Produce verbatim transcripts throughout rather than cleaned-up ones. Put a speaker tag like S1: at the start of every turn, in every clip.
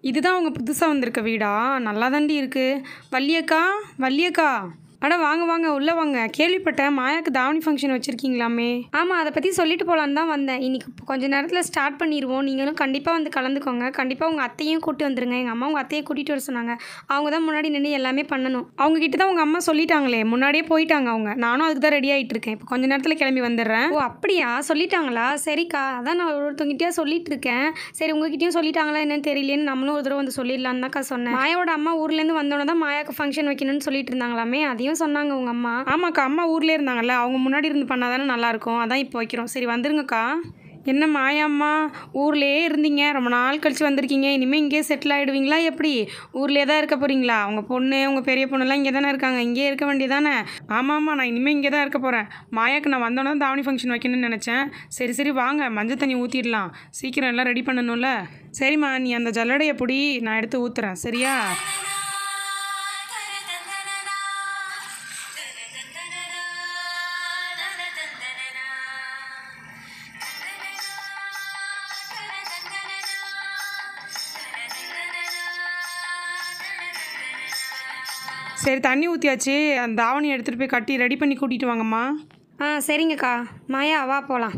S1: இதுதான் அவங்க புதுசாக வந்திருக்க வீடா? நல்லா தாண்டி இருக்குது. வள்ளியக்கா, வள்ளியக்கா, அட வாங்க வாங்க, உள்ளே வாங்க. கேள்விப்பட்டேன் மாயாவுக்கு தாவணி ஃபங்க்ஷன் வச்சுருக்கீங்களாமே? ஆமாம், அதை பற்றி சொல்லிட்டு போகலான்னு தான் வந்தேன். இன்றைக்கி கொஞ்சம் நேரத்தில் ஸ்டார்ட் பண்ணிடுவோம். நீங்களும் கண்டிப்பாக வந்து கலந்துக்கோங்க. கண்டிப்பாக உங்கள் அத்தையும் கூட்டி வந்துருங்க. எங்கள் அம்மா உங்கள் அத்தையை கூட்டிகிட்டு வர சொன்னாங்க. அவங்க தான் முன்னாடி நின்று எல்லாமே பண்ணணும். அவங்ககிட்ட தான் உங்கள் அம்மா சொல்லிட்டாங்களே, முன்னாடியே போயிட்டாங்க அவங்க. நானும் அதுக்கு தான் ரெடி ஆகிட்டு இருக்கேன். இப்போ கொஞ்சம் நேரத்தில் கிளம்பி வந்துடுறேன். ஓ அப்படியா, சொல்லிட்டாங்களா? சரிக்கா, அதான் நான் ஒருத்தவங்கிட்டே சொல்லிட்டு இருக்கேன். சரி, உங்ககிட்டயும் சொல்லிட்டாங்களா என்னன்னு தெரியலேன்னு நம்மளும் ஒரு தடவை வந்து சொல்லிடலான்னு தான்க்கா சொன்னேன். மாயாவோட அம்மா ஊர்லேருந்து வந்தோன்னே தான் மாயாவுக்கு ஃபங்க்ஷன் வைக்கணும்னு சொல்லிட்டு இருந்தாங்களாமே, அதையும் சொன்னாங்க உங்க அம்மா. ஆமாக்கா, அம்மா ஊர்லேயே இருந்தாங்கல்ல, அவங்க முன்னாடி இருந்து பண்ணாதானே நல்லாயிருக்கும். அதான் இப்போ வைக்கிறோம். சரி வந்துருங்கக்கா. என்ன மாயாம்மா, ஊர்லேயே இருந்தீங்க, ரொம்ப நாள் கழிச்சு வந்திருக்கீங்க. இனிமேல் இங்கேயே செட்டில் ஆகிடுவீங்களா எப்படி? ஊர்லேயே தான் இருக்க போகிறீங்களா? உங்கள் பொண்ணு உங்கள் பெரிய பொண்ணுலாம் இங்கே தானே இருக்காங்க, இங்கேயே இருக்க வேண்டியதானே? ஆமாம்மா, நான் இனிமேல் இங்கே தான் இருக்க போகிறேன். மாயாவுக்கு நான் வந்தோன்னே தாவணி ஃபங்க்ஷன் வைக்கணும்னு நினச்சேன். சரி சரி வாங்க, மஞ்சள் தண்ணி ஊற்றிடலாம். சீக்கிரம் எல்லாம் ரெடி பண்ணணும்ல. சரிம்மா, நீ அந்த ஜல்லடையை பிடி, நான் எடுத்து ஊற்றுறேன். சரியா? சரி, தண்ணி ஊற்றியாச்சு. அந்த தாவணி எடுத்துகிட்டு போய் கட்டி ரெடி பண்ணி கூட்டிகிட்டு வாங்கம்மா. ஆ சரிங்கக்கா. மாயா வா போகலாம்.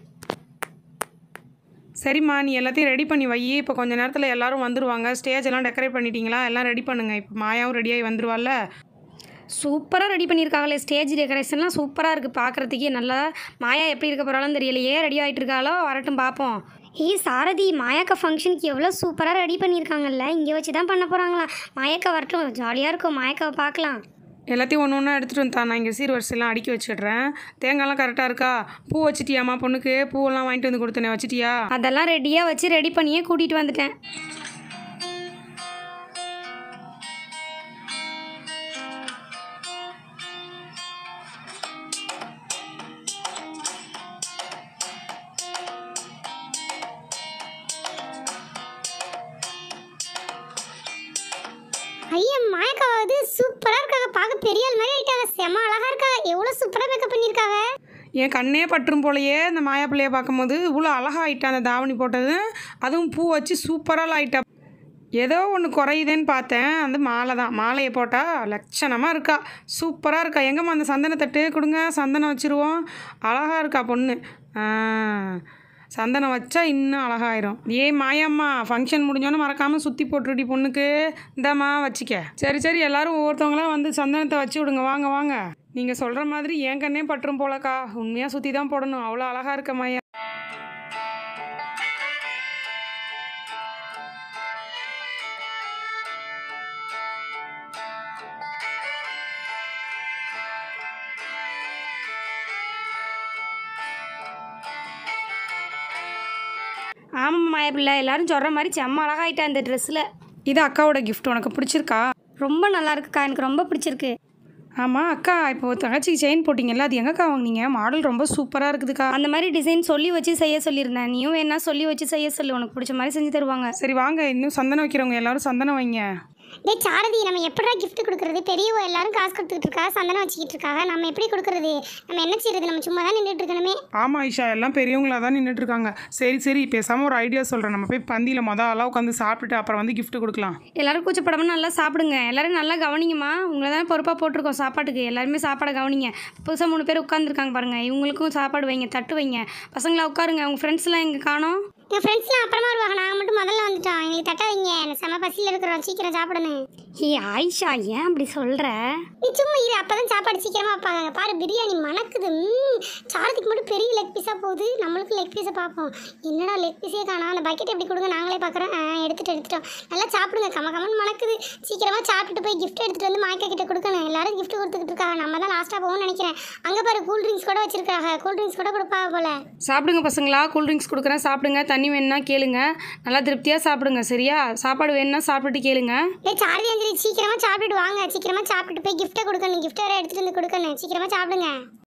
S1: சரிம்மா, நீ எல்லாத்தையும் ரெடி பண்ணி வை. இப்போ கொஞ்சம் நேரத்தில் எல்லோரும் வந்துடுவாங்க. ஸ்டேஜ் எல்லாம் டெக்கரேட் பண்ணிட்டீங்களா? எல்லாம் ரெடி பண்ணுங்கள். இப்போ மாயாவும் ரெடியாகி வந்துடுவாள்ல. சூப்பராக ரெடி பண்ணியிருக்காங்களே, ஸ்டேஜ் டெக்கரேஷன்லாம் சூப்பராக இருக்குது பார்க்குறதுக்கே. நல்லா மாயா எப்படி இருக்க போகிறாலும் தெரியலையே. ரெடி ஆகிட்டு இருக்காளோ, வரட்டும் பார்ப்போம்.
S2: ஏய் சாரதி, மாயாக்கா ஃபங்க்ஷனுக்கு எவ்வளோ சூப்பராக ரெடி பண்ணியிருக்காங்கல்ல. இங்கே வச்சு தான் பண்ண போகிறாங்களா? மாயாக்கா வரட்டும், ஜாலியாக இருக்கும். மாயாக்காவை பார்க்கலாம்.
S1: எல்லாத்தையும் ஒன்று ஒன்றா எடுத்துகிட்டு வந்துட்டா. நான் இங்கே சீர் வரிசையெல்லாம் அடுக்கி வச்சிடுறேன். தேங்காய்லாம் கரெக்டாக இருக்கா? பூ வச்சிட்டியாம்மா? பொண்ணுக்கு பூவெல்லாம் வாங்கிட்டு வந்து கொடுத்தேனே, வச்சிட்டியா?
S2: அதெல்லாம் ரெடியாக வச்சு ரெடி பண்ணியே கூட்டிகிட்டு வந்துட்டேன். ஐயா, மாயாக்கா வந்து சூப்பராக இருக்காங்க. பார்க்க பெரிய ஆள் மாதிரி ஆகிட்டாங்க. செம அழகாக இருக்கா. எவ்வளோ சூப்பராக மேக்கப் பண்ணியிருக்காங்க.
S1: என் கண்ணே பற்றும் போலையே இந்த மாயா பிள்ளையை பார்க்கும்போது. இவ்வளோ அழகாக ஆகிட்டா அந்த தாவணி போட்டது. அதுவும் பூ வச்சு சூப்பராக ஆகிட்டா. ஏதோ ஒன்று குறையுதுன்னு பார்த்தேன், அந்த மாலை தான். மாலையை போட்டால் லட்சணமாக இருக்கா, சூப்பராக இருக்கா. எங்கம்மா அந்த சந்தன தட்டு கொடுங்க, சந்தனம் வச்சுருவோம். அழகாக இருக்கா பொண்ணு. சந்தனம் வச்சா இன்னும் அழகாயிரும். ஏ மாயாம்மா, ஃபங்க்ஷன் முடிஞ்சோன்னு மறக்காமல் சுற்றி போட்டுருடி பொண்ணுக்கு. இந்தாம்மா வச்சிக்க. சரி சரி, எல்லோரும் ஒவ்வொருத்தவங்களாம் வந்து சந்தனத்தை வச்சு விடுங்க. வாங்க வாங்க. நீங்கள் சொல்கிற மாதிரி என் கண்ணே பற்றும் போலக்கா. உண்மையாக சுற்றி தான் போடணும். அவ்வளோ அழகாக இருக்க மாயா.
S2: ஆமாம் மாயா பிள்ளை, எல்லாரும் சொல்கிற மாதிரி செம்ம அழகாயிட்டா இந்த ட்ரெஸ்ஸில்.
S1: இது அக்காவோட கிஃப்ட். உனக்கு பிடிச்சிருக்கா?
S2: ரொம்ப நல்லா இருக்குக்கா, எனக்கு ரொம்ப பிடிச்சிருக்கு.
S1: ஆமாம் அக்கா, இப்போ தங்கச்சிக்கு செயின் போட்டிங்கல்ல, அது எங்கக்கா வாங்கினீங்க? மாடல் ரொம்ப சூப்பராக இருக்குதுக்கா.
S2: அந்த மாதிரி டிசைன் சொல்லி வச்சு செய்ய சொல்லியிருந்தேன். நீயும் வேணா சொல்லி வச்சு செய்ய சொல்லு, உனக்கு பிடிச்ச மாதிரி செஞ்சு தருவாங்க.
S1: சரி வாங்க, இன்னும் சந்தனம் வைக்கிறவங்க எல்லோரும் சந்தனம் வைங்க.
S2: டே சாரதி, நம்ம எப்படா கிஃப்ட் கொடுக்குறது? பெரியவங்க எல்லாரும் காசு கொடுத்துட்டு இருக்கா, சந்தனம் வச்சுக்கிட்டு இருக்காங்க. நம்ம எப்படி கொடுக்குறது? நம்ம என்ன செய்யறது? நம்ம சும்மா தான் நின்றுட்டு இருக்கணுமே.
S1: ஆமாம் ஐஷா, எல்லாம் பெரியவங்களாக தான் நின்றுட்டு இருக்காங்க. சரி சரி, பேசாமல் ஒரு ஐடியா சொல்கிறேன். நம்ம போய் பந்தியில் மொதல் அளவு உட்காந்து சாப்பிட்டுட்டு அப்புறம் வந்து கிஃப்ட் கொடுக்கலாம்.
S2: எல்லாரும் கூச்சப்படாமல் நல்லா சாப்பிடுங்க. எல்லாரும் நல்லா கவனிங்கம்மா. உங்களை தான் பொறுப்பாக போட்டிருக்கோம் சாப்பாட்டுக்கு. எல்லாருமே சாப்பாடை கவனிங்க. புதுசாக மூணு பேர் உட்காந்துருக்காங்க பாருங்கள், இவங்களுக்கும் சாப்பாடு வைங்க, தட்டு வைங்க. பசங்களா உட்காருங்க. உங்கள் ஃப்ரெண்ட்ஸ்லாம் எங்கே காணோம்? என் ஃப்ரெண்ட்ஸ்லாம் அப்புறமா வருவாங்க, நாங்கள் மட்டும் முதல்ல வந்துட்டோம். எங்களுக்கு தட்ட வைங்க, செம பசியில் இருக்கிறோம், சீக்கிரம் சாப்பிடணும். ஏ ஆயிஷா, ஏன் அப்படி சொல்கிற? நீ சும்மா இரு, அப்போ தான் சாப்பாடு சீக்கிரமாக வைப்பாங்க. பாரு, பிரியாணி மணக்குது. சாரத்துக்கு மட்டும் பெரிய லெக் பீஸாக போகுது, நம்மளுக்கு லெக் பீஸை பார்ப்போம். என்னடா லெக் பீஸே காணா? அந்த பக்கெட் எப்படி கொடுங்க, நாங்களே பார்க்குறோம். எடுத்துகிட்டு எடுத்துட்டோம். நல்லா சாப்பிடுங்க, கம கமன்னு மணக்குது. சீக்கிரமாக சாப்பிட்டுட்டு போய் கிஃப்ட் எடுத்துகிட்டு வந்து மாய்க்கா கிட்ட கொடுக்கணும். எல்லாரும் கிஃப்ட் கொடுத்துக்கிட்டு இருக்காங்க. நம்ம தான் லாஸ்ட்டாக போகும்னு நினைக்கிறேன். அங்கே பாரு, கூல் ட்ரிங்க்ஸ் கூட வச்சிருக்காங்க. கூல் ட்ரிங்க்ஸ் கூட கொடுப்பாங்க போல.
S1: சாப்பிடுங்க பசங்களா, கூல் ட்ரிங்க்ஸ் கொடுக்குறேன், சாப்பிடுங்க. தண்ணி வேணுன்னா கேளுங்க, நல்லா திருப்தியாக சாப்பிடுங்க. சரியா? சாப்பாடு வேணுன்னா சாப்பிட்டுட்டு கேளுங்க.
S2: ஏ சாரதி அஞ்சலி, சீக்கிரமாக சாப்பிட்டுட்டு வாங்க. சீக்கிரமாக சாப்பிட்டுட்டு போய் கிஃப்ட்டை கொடுக்கணும். கிஃப்ட் வேறு எடுத்துகிட்டு வந்து கொடுக்கணும். சீக்கிரமாக சாப்பிடுங்க.